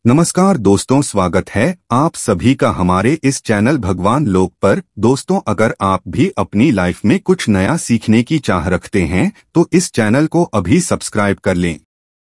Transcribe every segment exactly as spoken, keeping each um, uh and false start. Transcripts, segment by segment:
नमस्कार दोस्तों, स्वागत है आप सभी का हमारे इस चैनल भगवान लोक पर। दोस्तों, अगर आप भी अपनी लाइफ में कुछ नया सीखने की चाह रखते हैं तो इस चैनल को अभी सब्सक्राइब कर लें।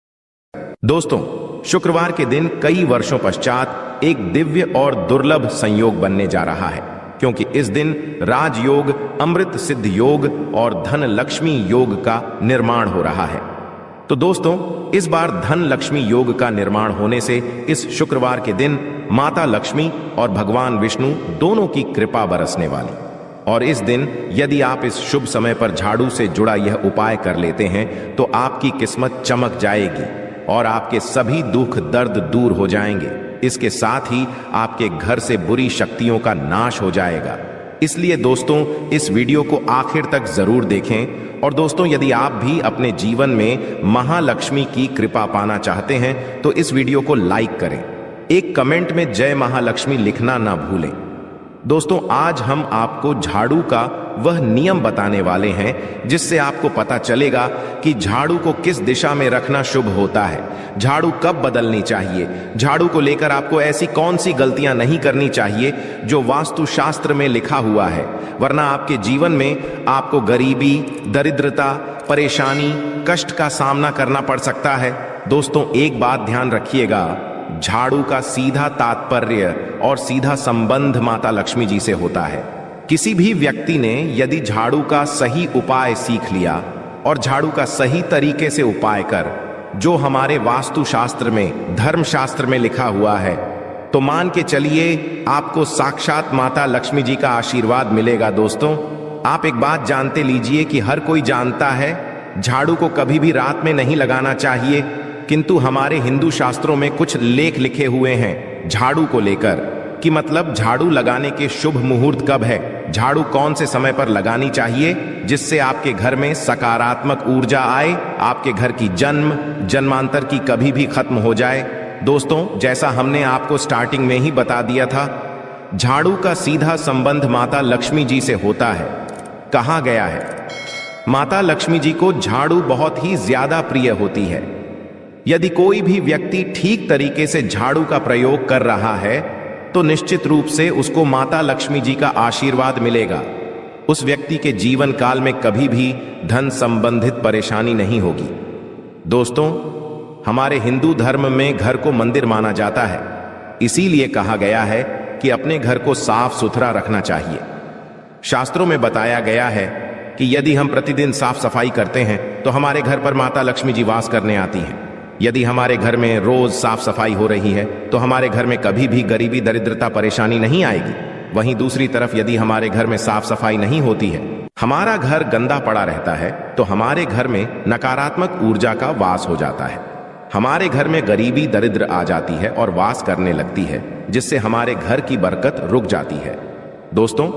दोस्तों, शुक्रवार के दिन कई वर्षों पश्चात एक दिव्य और दुर्लभ संयोग बनने जा रहा है, क्योंकि इस दिन राजयोग, अमृत सिद्ध योग और धन लक्ष्मी योग का निर्माण हो रहा है। तो दोस्तों, इस बार धन लक्ष्मी योग का निर्माण होने से इस शुक्रवार के दिन माता लक्ष्मी और भगवान विष्णु दोनों की कृपा बरसने वाली। और इस दिन यदि आप इस शुभ समय पर झाड़ू से जुड़ा यह उपाय कर लेते हैं तो आपकी किस्मत चमक जाएगी और आपके सभी दुख दर्द दूर हो जाएंगे। इसके साथ ही आपके घर से बुरी शक्तियों का नाश हो जाएगा। इसलिए दोस्तों, इस वीडियो को आखिर तक जरूर देखें। और दोस्तों, यदि आप भी अपने जीवन में महालक्ष्मी की कृपा पाना चाहते हैं तो इस वीडियो को लाइक करें। एक कमेंट में जय महालक्ष्मी लिखना ना भूलें। दोस्तों, आज हम आपको झाड़ू का वह नियम बताने वाले हैं जिससे आपको पता चलेगा कि झाड़ू को किस दिशा में रखना शुभ होता है, झाड़ू कब बदलनी चाहिए, झाड़ू को लेकर आपको ऐसी कौन सी गलतियां नहीं करनी चाहिए जो वास्तु शास्त्र में लिखा हुआ है, वरना आपके जीवन में आपको गरीबी, दरिद्रता, परेशानी, कष्ट का सामना करना पड़ सकता है। दोस्तों, एक बात ध्यान रखिएगा, झाड़ू का सीधा तात्पर्य और सीधा संबंध माता लक्ष्मी जी से होता है। किसी भी व्यक्ति ने यदि झाड़ू का सही उपाय सीख लिया और झाड़ू का सही तरीके से उपाय कर जो हमारे वास्तु शास्त्र में, धर्म शास्त्र में लिखा हुआ है, तो मान के चलिए आपको साक्षात माता लक्ष्मी जी का आशीर्वाद मिलेगा। दोस्तों, आप एक बात जानते लीजिए कि हर कोई जानता है झाड़ू को कभी भी रात में नहीं लगाना चाहिए, किंतु हमारे हिंदू शास्त्रों में कुछ लेख लिखे हुए हैं झाड़ू को लेकर कि मतलब झाड़ू लगाने के शुभ मुहूर्त कब है, झाड़ू कौन से समय पर लगानी चाहिए जिससे आपके घर में सकारात्मक ऊर्जा आए, आपके घर की जन्म जन्मांतर की कभी भी खत्म हो जाए। दोस्तों, जैसा हमने आपको स्टार्टिंग में ही बता दिया था, झाड़ू का सीधा संबंध माता लक्ष्मी जी से होता है। कहा गया है माता लक्ष्मी जी को झाड़ू बहुत ही ज्यादा प्रिय होती है। यदि कोई भी व्यक्ति ठीक तरीके से झाड़ू का प्रयोग कर रहा है तो निश्चित रूप से उसको माता लक्ष्मी जी का आशीर्वाद मिलेगा। उस व्यक्ति के जीवन काल में कभी भी धन संबंधित परेशानी नहीं होगी। दोस्तों, हमारे हिंदू धर्म में घर को मंदिर माना जाता है, इसीलिए कहा गया है कि अपने घर को साफ सुथरा रखना चाहिए। शास्त्रों में बताया गया है कि यदि हम प्रतिदिन साफ सफाई करते हैं तो हमारे घर पर माता लक्ष्मी जी वास करने आती हैं। यदि हमारे घर में रोज साफ सफाई हो रही है तो हमारे घर में कभी भी गरीबी, दरिद्रता, परेशानी नहीं आएगी। वहीं दूसरी तरफ यदि हमारे घर में साफ सफाई नहीं होती है, हमारा घर गंदा पड़ा रहता है, तो हमारे घर में नकारात्मक ऊर्जा का वास हो जाता है। हमारे घर में गरीबी, दरिद्र आ जाती है और वास करने लगती है, जिससे हमारे घर की बरकत रुक जाती है। दोस्तों,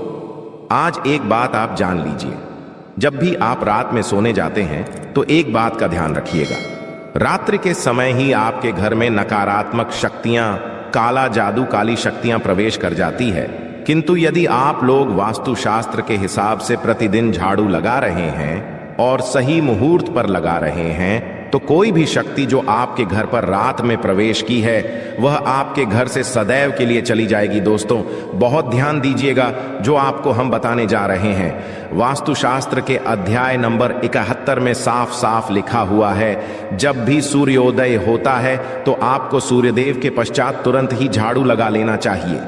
आज एक बात आप जान लीजिए, जब भी आप रात में सोने जाते हैं तो एक बात का ध्यान रखिएगा, रात्रि के समय ही आपके घर में नकारात्मक शक्तियां, काला जादू, काली शक्तियां प्रवेश कर जाती है। किंतु यदि आप लोग वास्तुशास्त्र के हिसाब से प्रतिदिन झाड़ू लगा रहे हैं और सही मुहूर्त पर लगा रहे हैं तो कोई भी शक्ति जो आपके घर पर रात में प्रवेश की है वह आपके घर से सदैव के लिए चली जाएगी। दोस्तों, बहुत ध्यान दीजिएगा जो आपको हम बताने जा रहे हैं। वास्तुशास्त्र के अध्याय नंबर इकहत्तर में साफ साफ लिखा हुआ है, जब भी सूर्योदय होता है तो आपको सूर्यदेव के पश्चात तुरंत ही झाड़ू लगा लेना चाहिए।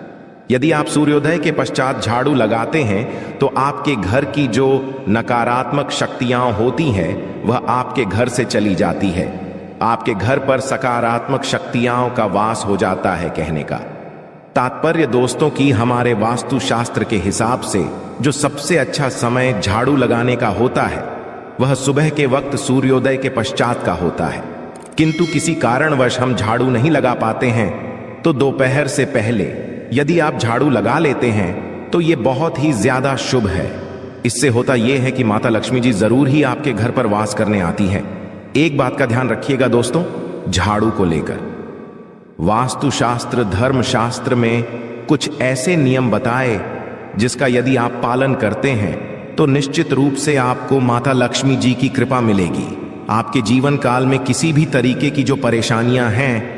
यदि आप सूर्योदय के पश्चात झाड़ू लगाते हैं तो आपके घर की जो नकारात्मक शक्तियां होती हैं वह आपके घर से चली जाती है, आपके घर पर सकारात्मक शक्तियां का वास हो जाता है। कहने का तात्पर्य दोस्तों कि हमारे वास्तुशास्त्र के हिसाब से जो सबसे अच्छा समय झाड़ू लगाने का होता है वह सुबह के वक्त सूर्योदय के पश्चात का होता है, किंतु किसी कारणवश हम झाड़ू नहीं लगा पाते हैं तो दोपहर से पहले यदि आप झाड़ू लगा लेते हैं तो यह बहुत ही ज्यादा शुभ है। इससे होता यह है कि माता लक्ष्मी जी जरूर ही आपके घर पर वास करने आती हैं। एक बात का ध्यान रखिएगा दोस्तों, झाड़ू को लेकर वास्तुशास्त्र, धर्म शास्त्र में कुछ ऐसे नियम बताए जिसका यदि आप पालन करते हैं तो निश्चित रूप से आपको माता लक्ष्मी जी की कृपा मिलेगी। आपके जीवन काल में किसी भी तरीके की जो परेशानियां हैं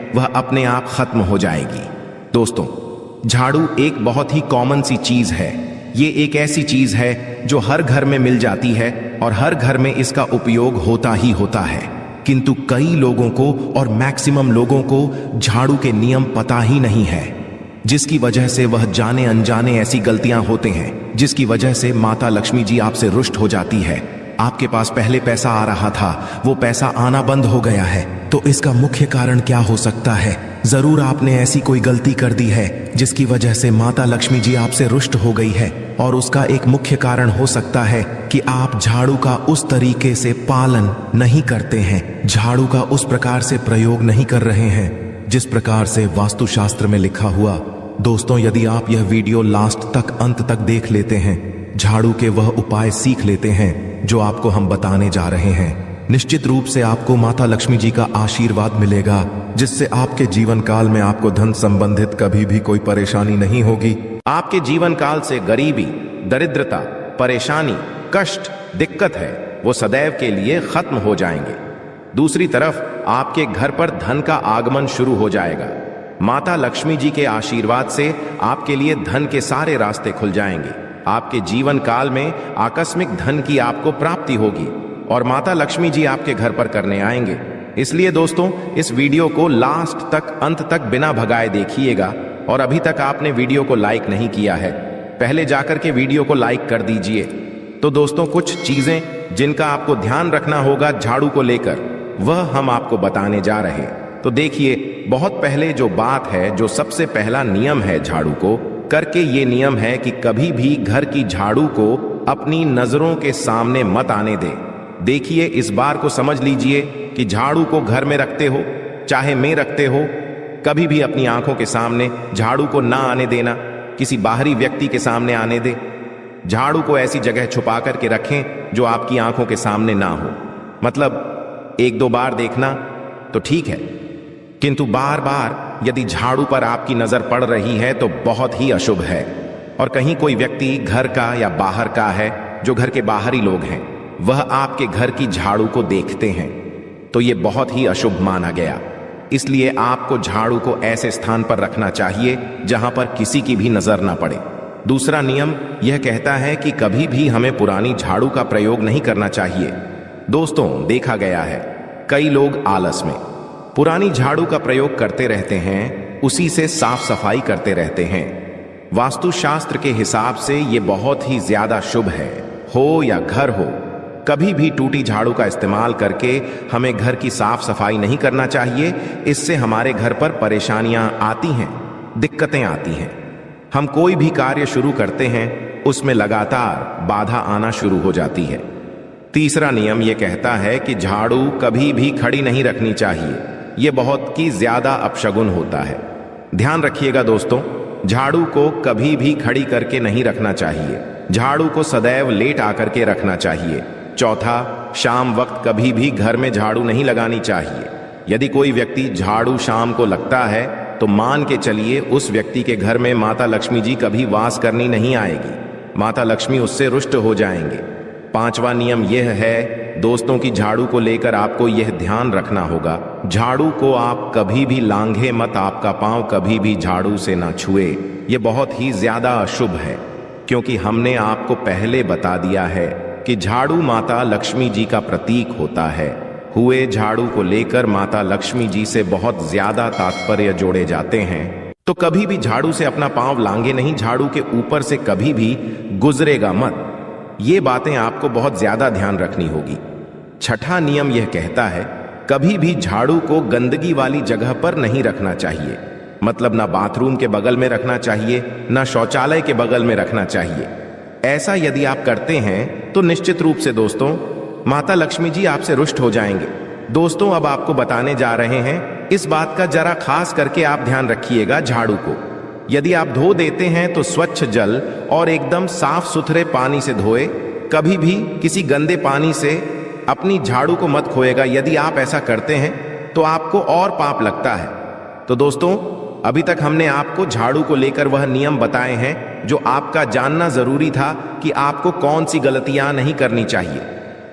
वह अपने आप खत्म हो जाएगी। दोस्तों, झाड़ू एक बहुत ही कॉमन सी चीज है। ये एक ऐसी चीज है जो हर घर में मिल जाती है और हर घर में इसका उपयोग होता ही होता है, किंतु कई लोगों को और मैक्सिमम लोगों को झाड़ू के नियम पता ही नहीं है, जिसकी वजह से वह जाने अनजाने ऐसी गलतियां होते हैं जिसकी वजह से माता लक्ष्मी जी आपसे रुष्ट हो जाती है। आपके पास पहले पैसा आ रहा था, वो पैसा आना बंद हो गया है। तो इसका मुख्य कारण क्या हो सकता है? जरूर आपने ऐसी कोई गलती कर दी है जिसकी वजह से माता लक्ष्मी जी आपसे रुष्ट हो गई है, और उसका एक मुख्य कारण हो सकता है कि आप झाड़ू का उस तरीके से पालन नहीं करते हैं, झाड़ू का उस प्रकार से प्रयोग नहीं कर रहे हैं जिस प्रकार से वास्तुशास्त्र में लिखा हुआ। दोस्तों, यदि आप यह वीडियो लास्ट तक अंत तक देख लेते हैं, झाड़ू के वह उपाय सीख लेते हैं जो आपको हम बताने जा रहे हैं, निश्चित रूप से आपको माता लक्ष्मी जी का आशीर्वाद मिलेगा, जिससे आपके जीवन काल में आपको धन संबंधित कभी भी कोई परेशानी नहीं होगी। आपके जीवन काल से गरीबी, दरिद्रता, परेशानी, कष्ट, दिक्कत है, वो सदैव के लिए खत्म हो जाएंगे। दूसरी तरफ आपके घर पर धन का आगमन शुरू हो जाएगा। माता लक्ष्मी जी के आशीर्वाद से आपके लिए धन के सारे रास्ते खुल जाएंगे। आपके जीवन काल में आकस्मिक धन की आपको प्राप्ति होगी और माता लक्ष्मी जी आपके घर पर करने आएंगे। इसलिए दोस्तों, इस वीडियो को लास्ट तक अंत तक बिना भगाए देखिएगा। और अभी तक आपने वीडियो को लाइक नहीं किया है, पहले जाकर के वीडियो को लाइक कर दीजिए। तो दोस्तों, कुछ चीजें जिनका आपको ध्यान रखना होगा झाड़ू को लेकर, वह हम आपको बताने जा रहे हैं। तो देखिए, बहुत पहले जो बात है, जो सबसे पहला नियम है झाड़ू को करके, ये नियम है कि कभी भी घर की झाड़ू को अपनी नजरों के सामने मत आने दे। देखिए, इस बार को समझ लीजिए कि झाड़ू को घर में रखते हो चाहे में रखते हो, कभी भी अपनी आंखों के सामने झाड़ू को ना आने देना, किसी बाहरी व्यक्ति के सामने आने दे। झाड़ू को ऐसी जगह छुपा करके रखें जो आपकी आंखों के सामने ना हो। मतलब एक दो बार देखना तो ठीक है, किंतु बार बार यदि झाड़ू पर आपकी नजर पड़ रही है तो बहुत ही अशुभ है। और कहीं कोई व्यक्ति घर का या बाहर का है, जो घर के बाहरी लोग हैं, वह आपके घर की झाड़ू को देखते हैं, तो यह बहुत ही अशुभ माना गया। इसलिए आपको झाड़ू को ऐसे स्थान पर रखना चाहिए जहां पर किसी की भी नजर ना पड़े। दूसरा नियम यह कहता है कि कभी भी हमें पुरानी झाड़ू का प्रयोग नहीं करना चाहिए। दोस्तों, देखा गया है कई लोग आलस में पुरानी झाड़ू का प्रयोग करते रहते हैं, उसी से साफ सफाई करते रहते हैं। वास्तुशास्त्र के हिसाब से यह बहुत ही ज्यादा शुभ है। हो या घर हो, कभी भी टूटी झाड़ू का इस्तेमाल करके हमें घर की साफ सफाई नहीं करना चाहिए। इससे हमारे घर पर परेशानियां आती हैं, दिक्कतें आती हैं। हम कोई भी कार्य शुरू करते हैं, उसमें लगातार बाधा आना शुरू हो जाती है। तीसरा नियम यह कहता है कि झाड़ू कभी भी खड़ी नहीं रखनी चाहिए। यह बहुत ही ज्यादा अपशगुन होता है। ध्यान रखिएगा दोस्तों, झाड़ू को कभी भी खड़ी करके नहीं रखना चाहिए। झाड़ू को सदैव लेट आकर के रखना चाहिए। चौथा, शाम वक्त कभी भी घर में झाड़ू नहीं लगानी चाहिए। यदि कोई व्यक्ति झाड़ू शाम को लगता है तो मान के चलिए उस व्यक्ति के घर में माता लक्ष्मी जी कभी वास करनी नहीं आएगी। माता लक्ष्मी उससे रुष्ट हो जाएंगे। पांचवा नियम यह है दोस्तों की झाड़ू को लेकर आपको यह ध्यान रखना होगा, झाड़ू को आप कभी भी लांघे मत, आपका पांव कभी भी झाड़ू से ना छुए। यह बहुत ही ज्यादा अशुभ है, क्योंकि हमने आपको पहले बता दिया है कि झाड़ू माता लक्ष्मी जी का प्रतीक होता है। हुए झाड़ू को लेकर माता लक्ष्मी जी से बहुत ज्यादा तात्पर्य जोड़े जाते हैं। तो कभी भी झाड़ू से अपना पांव लांगे नहीं, झाड़ू के ऊपर से कभी भी गुजरेगा मत। ये बातें आपको बहुत ज्यादा ध्यान रखनी होगी। छठा नियम यह कहता है कभी भी झाड़ू को गंदगी वाली जगह पर नहीं रखना चाहिए। मतलब ना बाथरूम के बगल में रखना चाहिए, ना शौचालय के बगल में रखना चाहिए। ऐसा यदि आप करते हैं तो निश्चित रूप से दोस्तों माता लक्ष्मी जी आपसे रुष्ट हो जाएंगे। दोस्तों, अब आपको बताने जा रहे हैं, इस बात का जरा खास करके आप ध्यान रखिएगा। झाड़ू को यदि आप धो देते हैं तो स्वच्छ जल और एकदम साफ सुथरे पानी से धोए। कभी भी किसी गंदे पानी से अपनी झाड़ू को मत खोएगा। यदि आप ऐसा करते हैं तो आपको और पाप लगता है। तो दोस्तों, अभी तक हमने आपको झाड़ू को लेकर वह नियम बताए हैं जो आपका जानना जरूरी था कि आपको कौन सी गलतियां नहीं करनी चाहिए।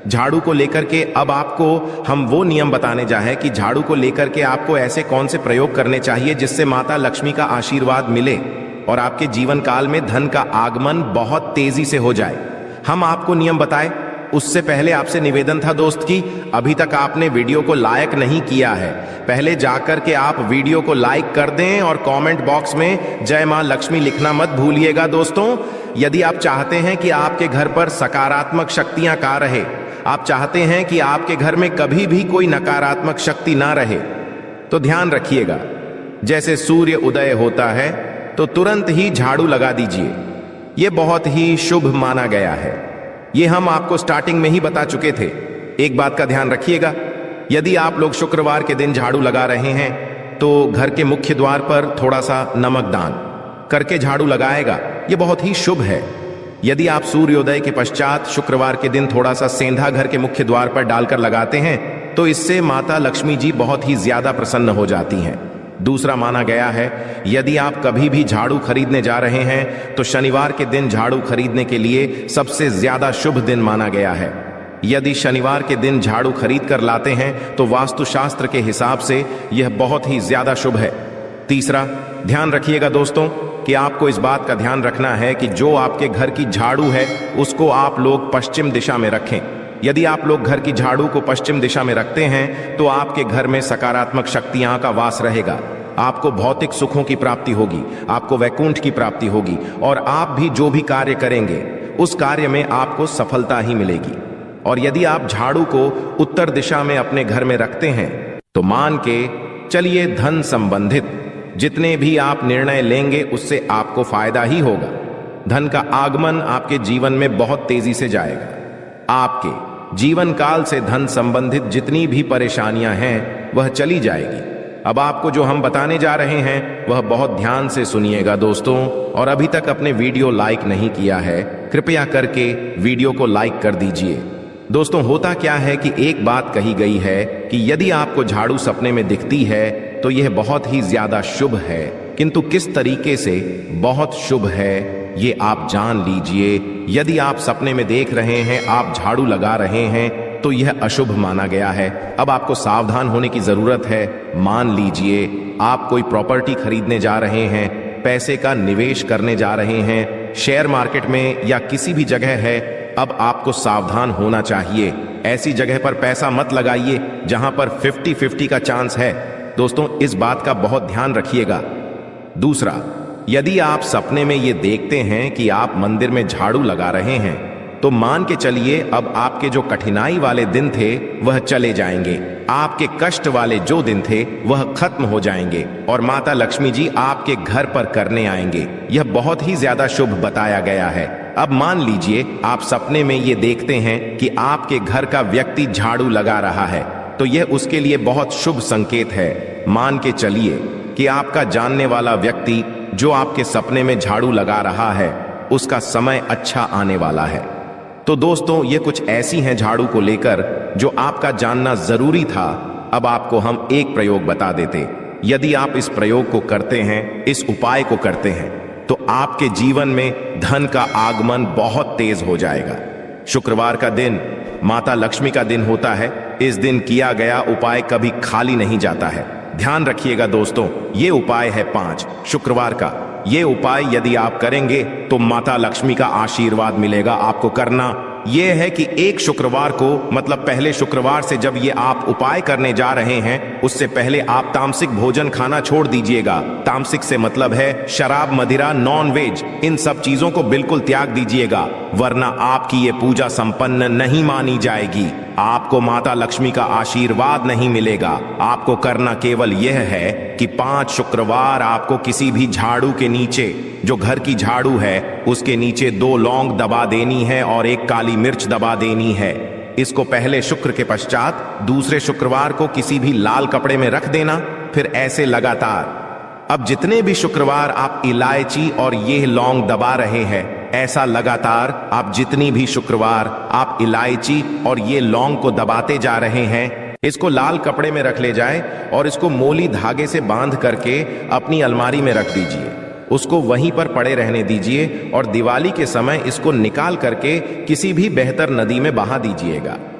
झाड़ू को लेकर के अब आपको हम वो नियम बताने जा है कि झाड़ू को लेकर के आपको ऐसे कौन से प्रयोग करने चाहिए जिससे माता लक्ष्मी का आशीर्वाद मिले और आपके जीवन काल में धन का आगमन बहुत तेजी से हो जाए। हम आपको नियम बताए उससे पहले आपसे निवेदन था दोस्त कि अभी तक आपने वीडियो को लाइक नहीं किया है, पहले जाकर के आप वीडियो को लाइक कर दें और कमेंट बॉक्स में जय मां लक्ष्मी लिखना मत भूलिएगा। दोस्तों, यदि आप चाहते हैं कि आपके घर पर सकारात्मक शक्तियां का रहे, आप चाहते हैं कि आपके घर में कभी भी कोई नकारात्मक शक्ति ना रहे, तो ध्यान रखिएगा, जैसे सूर्य उदय होता है तो तुरंत ही झाड़ू लगा दीजिए। यह बहुत ही शुभ माना गया है। ये हम आपको स्टार्टिंग में ही बता चुके थे। एक बात का ध्यान रखिएगा, यदि आप लोग शुक्रवार के दिन झाड़ू लगा रहे हैं तो घर के मुख्य द्वार पर थोड़ा सा नमक दान करके झाड़ू लगाएगा, ये बहुत ही शुभ है। यदि आप सूर्योदय के पश्चात शुक्रवार के दिन थोड़ा सा सेंधा घर के मुख्य द्वार पर डालकर लगाते हैं तो इससे माता लक्ष्मी जी बहुत ही ज्यादा प्रसन्न हो जाती हैं। दूसरा माना गया है, यदि आप कभी भी झाड़ू खरीदने जा रहे हैं तो शनिवार के दिन झाड़ू खरीदने के लिए सबसे ज्यादा शुभ दिन माना गया है। यदि शनिवार के दिन झाड़ू खरीद कर लाते हैं तो वास्तुशास्त्र के हिसाब से यह बहुत ही ज्यादा शुभ है। तीसरा, ध्यान रखिएगा दोस्तों कि आपको इस बात का ध्यान रखना है कि जो आपके घर की झाड़ू है उसको आप लोग पश्चिम दिशा में रखें। यदि आप लोग घर की झाड़ू को पश्चिम दिशा में रखते हैं तो आपके घर में सकारात्मक शक्तियां का वास रहेगा, आपको भौतिक सुखों की प्राप्ति होगी, आपको वैकुंठ की प्राप्ति होगी और आप भी जो भी कार्य करेंगे उस कार्य में आपको सफलता ही मिलेगी। और यदि आप झाड़ू को उत्तर दिशा में अपने घर में रखते हैं तो मान के चलिए धन संबंधित जितने भी आप निर्णय लेंगे उससे आपको फायदा ही होगा। धन का आगमन आपके जीवन में बहुत तेजी से जाएगा। आपके जीवन काल से धन संबंधित जितनी भी परेशानियां हैं वह चली जाएगी। अब आपको जो हम बताने जा रहे हैं वह बहुत ध्यान से सुनिएगा दोस्तों, और अभी तक अपने वीडियो लाइक नहीं किया है कृपया करके वीडियो को लाइक कर दीजिए। दोस्तों, होता क्या है कि एक बात कही गई है कि यदि आपको झाड़ू सपने में दिखती है तो यह बहुत ही ज्यादा शुभ है, किंतु किस तरीके से बहुत शुभ है ये आप जान लीजिए। यदि आप सपने में देख रहे हैं आप झाड़ू लगा रहे हैं तो यह अशुभ माना गया है। अब आपको सावधान होने की जरूरत है। मान लीजिए आप कोई प्रॉपर्टी खरीदने जा रहे हैं, पैसे का निवेश करने जा रहे हैं, शेयर मार्केट में या किसी भी जगह है, अब आपको सावधान होना चाहिए। ऐसी जगह पर पैसा मत लगाइए जहां पर फिफ्टी फिफ्टी का चांस है। दोस्तों, इस बात का बहुत ध्यान रखिएगा। दूसरा, यदि आप सपने में ये देखते हैं कि आप मंदिर में झाड़ू लगा रहे हैं तो मान के चलिए अब आपके जो कठिनाई वाले दिन थे वह चले जाएंगे, आपके कष्ट वाले जो दिन थे वह खत्म हो जाएंगे और माता लक्ष्मी जी आपके घर पर करने आएंगे। यह बहुत ही ज्यादा शुभ बताया गया है। अब मान लीजिए आप सपने में ये देखते हैं कि आपके घर का व्यक्ति झाड़ू लगा रहा है तो यह उसके लिए बहुत शुभ संकेत है। मान के चलिए कि आपका जानने वाला व्यक्ति जो आपके सपने में झाड़ू लगा रहा है उसका समय अच्छा आने वाला है। तो दोस्तों, ये कुछ ऐसी हैं झाड़ू को लेकर जो आपका जानना जरूरी था। अब आपको हम एक प्रयोग बता देते। यदि आप इस प्रयोग को करते हैं, इस उपाय को करते हैं, तो आपके जीवन में धन का आगमन बहुत तेज हो जाएगा। शुक्रवार का दिन माता लक्ष्मी का दिन होता है। इस दिन किया गया उपाय कभी खाली नहीं जाता है। ध्यान रखिएगा दोस्तों, ये उपाय है पांच शुक्रवार का। ये उपाय यदि आप करेंगे तो माता लक्ष्मी का आशीर्वाद मिलेगा। आपको करना यह है कि एक शुक्रवार को, मतलब पहले शुक्रवार से जब ये आप उपाय करने जा रहे हैं उससे पहले आप तामसिक भोजन खाना छोड़ दीजिएगा। तामसिक से मतलब है शराब, मदिरा, नॉन वेज, इन सब चीजों को बिल्कुल त्याग दीजिएगा, वरना आपकी ये पूजा संपन्न नहीं मानी जाएगी। आपको माता लक्ष्मी का आशीर्वाद नहीं मिलेगा। आपको करना केवल यह है कि पांच शुक्रवार आपको किसी भी झाड़ू के नीचे, जो घर की झाड़ू है उसके नीचे दो लौंग दबा देनी है और एक काली मिर्च दबा देनी है। इसको पहले शुक्र के पश्चात दूसरे शुक्रवार को किसी भी लाल कपड़े में रख देना, फिर ऐसे लगातार। अब जितने भी शुक्रवार आप इलायची और ये लौंग दबा रहे हैं, ऐसा लगातार आप जितनी भी शुक्रवार आप इलायची और ये लौंग को दबाते जा रहे हैं, इसको लाल कपड़े में रख ले जाए और इसको मोली धागे से बांध करके अपनी अलमारी में रख दीजिए। उसको वहीं पर पड़े रहने दीजिए और दिवाली के समय इसको निकाल करके किसी भी बेहतर नदी में बहा दीजिएगा।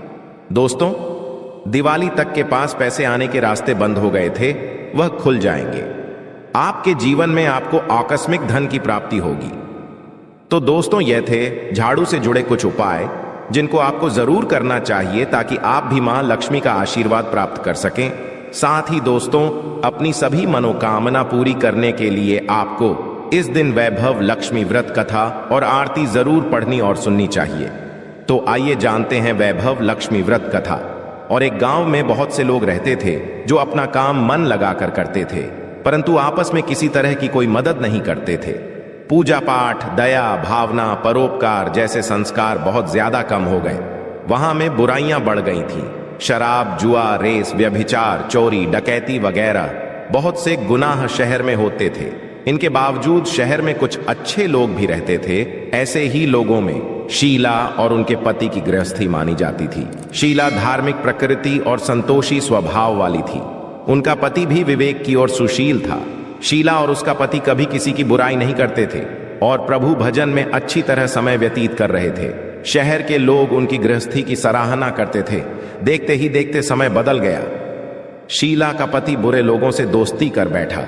दोस्तों, दिवाली तक के पास पैसे आने के रास्ते बंद हो गए थे, वह खुल जाएंगे। आपके जीवन में आपको आकस्मिक धन की प्राप्ति होगी। तो दोस्तों, यह थे झाड़ू से जुड़े कुछ उपाय जिनको आपको जरूर करना चाहिए ताकि आप भी मां लक्ष्मी का आशीर्वाद प्राप्त कर सकें। साथ ही दोस्तों, अपनी सभी मनोकामना पूरी करने के लिए आपको इस दिन वैभव लक्ष्मी व्रत कथा और आरती जरूर पढ़नी और सुननी चाहिए। तो आइए जानते हैं वैभव लक्ष्मी व्रत कथा। और एक गांव में बहुत से लोग रहते थे जो अपना काम मन लगाकर करते थे, परंतु आपस में किसी तरह की कोई मदद नहीं करते थे। पूजा पाठ, दया भावना, परोपकार जैसे संस्कार बहुत ज्यादा कम हो गए। वहां में बुराइयां बढ़ गई थीं। शराब, जुआ, रेस, व्यभिचार, चोरी, डकैती वगैरह बहुत से गुनाह शहर में होते थे। इनके बावजूद शहर में कुछ अच्छे लोग भी रहते थे। ऐसे ही लोगों में शीला और उनके पति की गृहस्थी मानी जाती थी। शीला धार्मिक प्रकृति और संतोषी स्वभाव वाली थी। उनका पति भी विवेक की ओर सुशील था। शीला और उसका पति कभी किसी की बुराई नहीं करते थे और प्रभु भजन में अच्छी तरह समय व्यतीत कर रहे थे। शहर के लोग उनकी गृहस्थी की सराहना करते थे। देखते ही देखते समय बदल गया। शीला का पति बुरे लोगों से दोस्ती कर बैठा।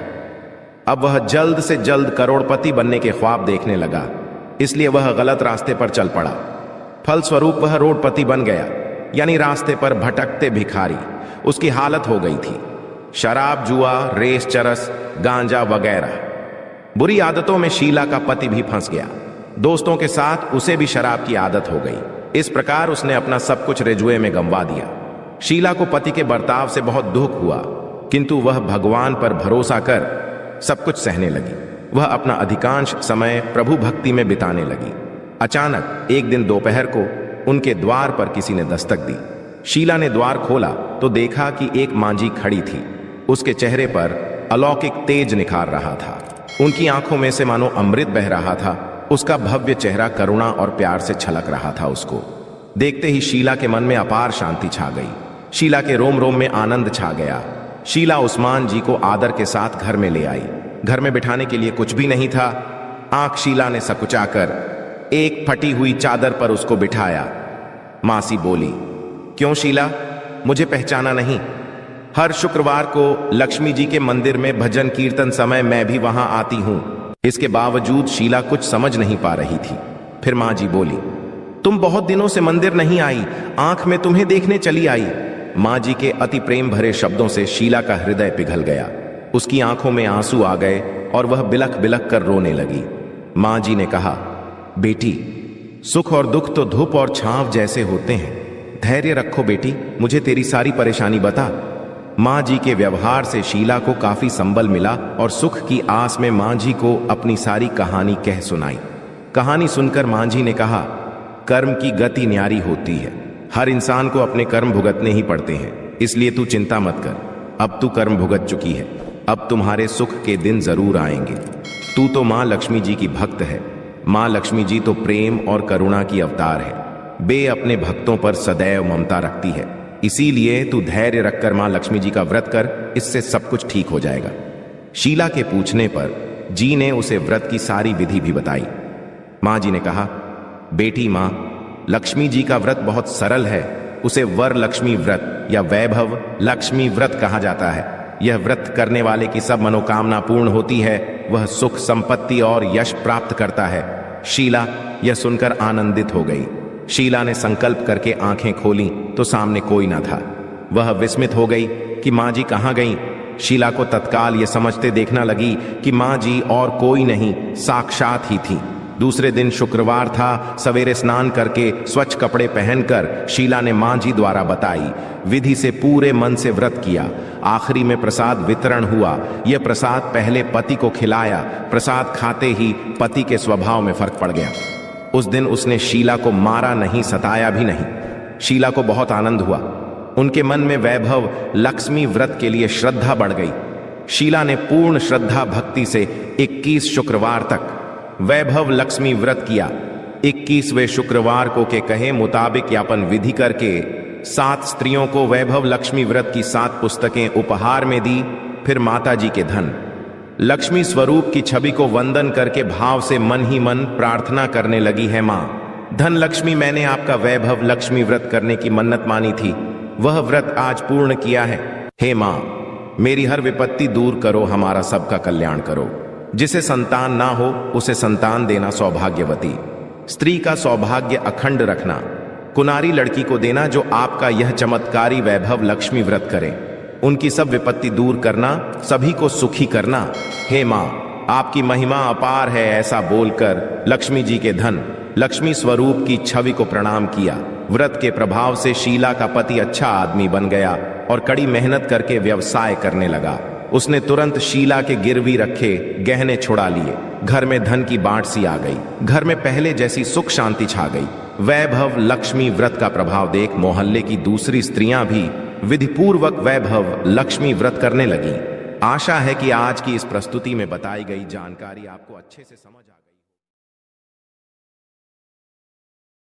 अब वह जल्द से जल्द करोड़पति बनने के ख्वाब देखने लगा, इसलिए वह गलत रास्ते पर चल पड़ा। फलस्वरूप वह रोडपति बन गया, यानी रास्ते पर भटकते भिखारी। उसकी हालत हो गई थी शराब, जुआ, रेस, चरस, गांजा वगैरह बुरी आदतों में। शीला का पति भी फंस गया। दोस्तों के साथ उसे भी शराब की आदत हो गई। इस प्रकार उसने अपना सब कुछ रेजुए में गंवा दिया। शीला को पति के बर्ताव से बहुत दुख हुआ, किंतु वह भगवान पर भरोसा कर सब कुछ सहने लगी। वह अपना अधिकांश समय प्रभु भक्ति में बिताने लगी। अचानक एक दिन दोपहर को उनके द्वार पर किसी ने दस्तक दी। शीला ने द्वार खोला तो देखा कि एक मांझी खड़ी थी। उसके चेहरे पर अलौकिक तेज निखार रहा था। उनकी आंखों में से मानो अमृत बह रहा था। उसका भव्य चेहरा करुणा और प्यार से छलक रहा था। उसको देखते ही शीला के मन में अपार शांति छा गई। शीला के रोम रोम में आनंद छा गया। शीला उस्मान जी को आदर के साथ घर में ले आई। घर में बिठाने के लिए कुछ भी नहीं था। आंख शीला ने सकुचाकर एक फटी हुई चादर पर उसको बिठाया। मासी बोली, क्यों शीला, मुझे पहचाना नहीं? हर शुक्रवार को लक्ष्मी जी के मंदिर में भजन कीर्तन समय मैं भी वहां आती हूं। इसके बावजूद शीला कुछ समझ नहीं पा रही थी। फिर मां जी बोली, तुम बहुत दिनों से मंदिर नहीं आई, आंख में तुम्हें देखने चली आई। मां जी के अति प्रेम भरे शब्दों से शीला का हृदय पिघल गया। उसकी आंखों में आंसू आ गए और वह बिलख बिलख कर रोने लगी। मां जी ने कहा, बेटी, सुख और दुख तो धूप और छांव जैसे होते हैं। धैर्य रखो बेटी, मुझे तेरी सारी परेशानी बता। मां जी के व्यवहार से शीला को काफी संबल मिला और सुख की आस में मां जी को अपनी सारी कहानी कह सुनाई। कहानी सुनकर मां जी ने कहा, कर्म की गति न्यारी होती है। हर इंसान को अपने कर्म भुगतने ही पड़ते हैं, इसलिए तू चिंता मत कर। अब तू कर्म भुगत चुकी है, अब तुम्हारे सुख के दिन जरूर आएंगे। तू तो मां लक्ष्मी जी की भक्त है। मां लक्ष्मी जी तो प्रेम और करुणा की अवतार है। बे अपने भक्तों पर सदैव ममता रखती है। इसीलिए तू धैर्य रखकर मां लक्ष्मी जी का व्रत कर, इससे सब कुछ ठीक हो जाएगा। शीला के पूछने पर जी ने उसे व्रत की सारी विधि भी बताई। मां जी ने कहा, बेटी मां, लक्ष्मी जी का व्रत बहुत सरल है। उसे वर लक्ष्मी व्रत या वैभव लक्ष्मी व्रत कहा जाता है। यह व्रत करने वाले की सब मनोकामना पूर्ण होती है। वह सुख, संपत्ति और यश प्राप्त करता है। शीला यह सुनकर आनंदित हो गई। शीला ने संकल्प करके आंखें खोली तो सामने कोई न था। वह विस्मित हो गई कि मां जी कहां गईं। शीला को तत्काल यह समझते देखना लगी कि मां जी और कोई नहीं, साक्षात ही थी। दूसरे दिन शुक्रवार था। सवेरे स्नान करके स्वच्छ कपड़े पहनकर शीला ने मां जी द्वारा बताई विधि से पूरे मन से व्रत किया। आखिरी में प्रसाद वितरण हुआ। यह प्रसाद पहले पति को खिलाया। प्रसाद खाते ही पति के स्वभाव में फर्क पड़ गया। उस दिन उसने शीला को मारा नहीं, सताया भी नहीं। शीला को बहुत आनंद हुआ। उनके मन में वैभव लक्ष्मी व्रत के लिए श्रद्धा बढ़ गई। शीला ने पूर्ण श्रद्धा भक्ति से इक्कीस शुक्रवार तक वैभव लक्ष्मी व्रत किया। इक्कीसवें शुक्रवार को के कहे मुताबिक यापन विधि करके सात स्त्रियों को वैभव लक्ष्मी व्रत की सात पुस्तकें उपहार में दी। फिर माता जी के धन लक्ष्मी स्वरूप की छवि को वंदन करके भाव से मन ही मन प्रार्थना करने लगी है, मां धन लक्ष्मी, मैंने आपका वैभव लक्ष्मी व्रत करने की मन्नत मानी थी, वह व्रत आज पूर्ण किया है। हे माँ, मेरी हर विपत्ति दूर करो, हमारा सबका कल्याण करो। जिसे संतान ना हो उसे संतान देना सौभाग्यवती, स्त्री का सौभाग्य अखंड रखना, कुनारी लड़की को देना जो आपका यह चमत्कारी वैभव लक्ष्मी व्रत करे, उनकी सब विपत्ति दूर करना, सभी को सुखी करना। हे माँ, आपकी महिमा अपार है, ऐसा बोलकर लक्ष्मी जी के धन लक्ष्मी स्वरूप की छवि को प्रणाम किया। व्रत के प्रभाव से शीला का पति अच्छा आदमी बन गया और कड़ी मेहनत करके व्यवसाय करने लगा। उसने तुरंत शीला के गिरवी रखे गहने छुड़ा लिए। घर में धन की बांट सी आ गई, घर में पहले जैसी सुख शांति छा गई। वैभव लक्ष्मी व्रत का प्रभाव देख मोहल्ले की दूसरी स्त्रियां भी विधिपूर्वक वैभव लक्ष्मी व्रत करने लगी। आशा है कि आज की इस प्रस्तुति में बताई गई जानकारी आपको अच्छे से समझ आ